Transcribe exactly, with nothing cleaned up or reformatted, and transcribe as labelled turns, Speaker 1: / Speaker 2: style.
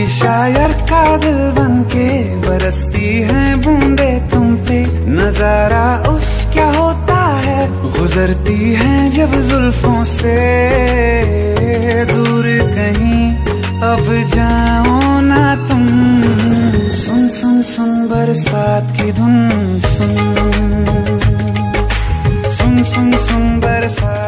Speaker 1: शायर का दिल बनके बरसती हैं बूंदे तुम पे। नजारा उफ क्या होता है, गुजरती हैं जब जुल्फों से। दूर कहीं अब जाओ ना तुम, सुन सुन सुन बरसात की धुन सुन, सुन सुन सुन बरसात।